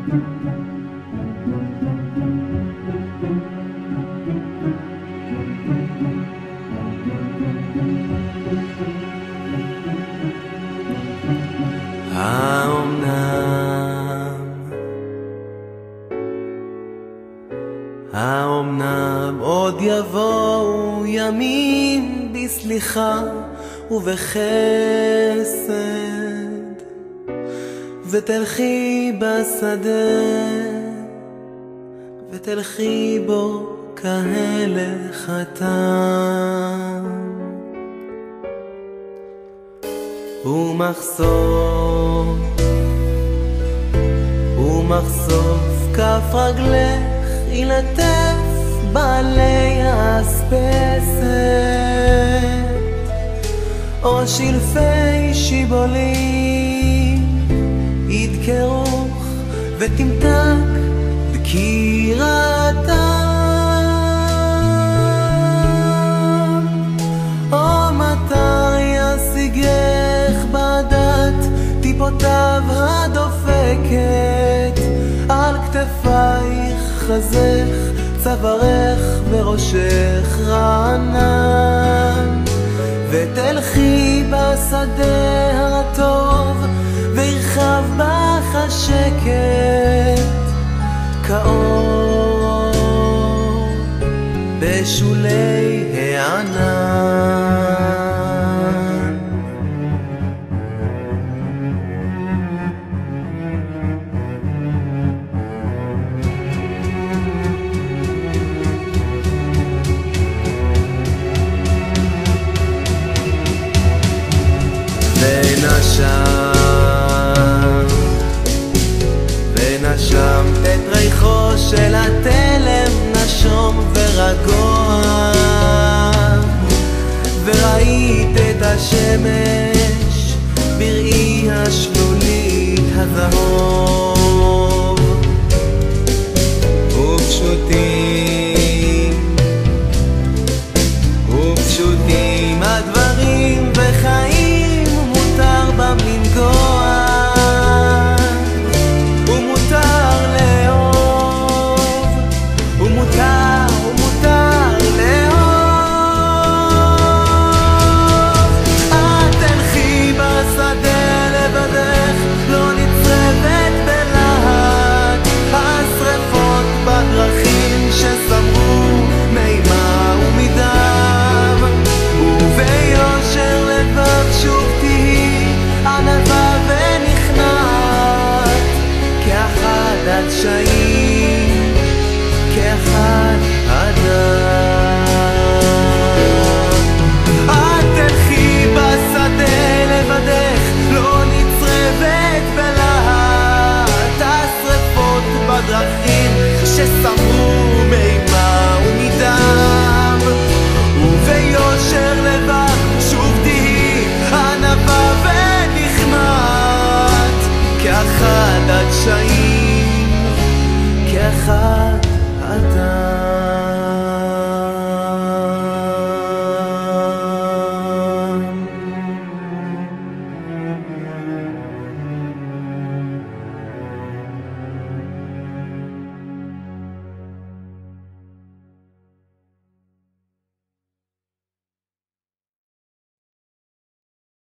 האומנם עוד יבואו ימים בסליחה ובחסד, ותלכי בשדה ותלכי בו כהלך חתם, ומחשוף כף רגלך ילטף בעלי האספסת, או שלפי שיבולים ידקרוך ותמתק דקירתם, או מטר ישיגך בדת טיפותיו הדופקת על כתפייך, חזך, צווארך וראשך רענן, ותלכי בשדה הטוב וירחב בך השקט כאור בשולי הענן. ונשמת את ריחו של התלם נשום ורגוע, וראית את השמש בראי השלולית הזהוב, ופשוטים הדברים וחיים מותר בם לנגוע, ומותר לאהוב, ומותר לאהוב. את תלכי בשדה לבדך, לא נצרבת בלהט השרפות בדרכים שסמרו מימה ומדם, וביושר לבב שוב תהי ענווה ונכנעת, כאחד הדשאים, כאחד אדם. את תלכי בשדה לבדך, לא נצרבת בלהט השרפות בדרכים שסמרו מימה ומדם, וביושר לבב שוב תהי ענווה ונכנעת, כאחד הדשאים,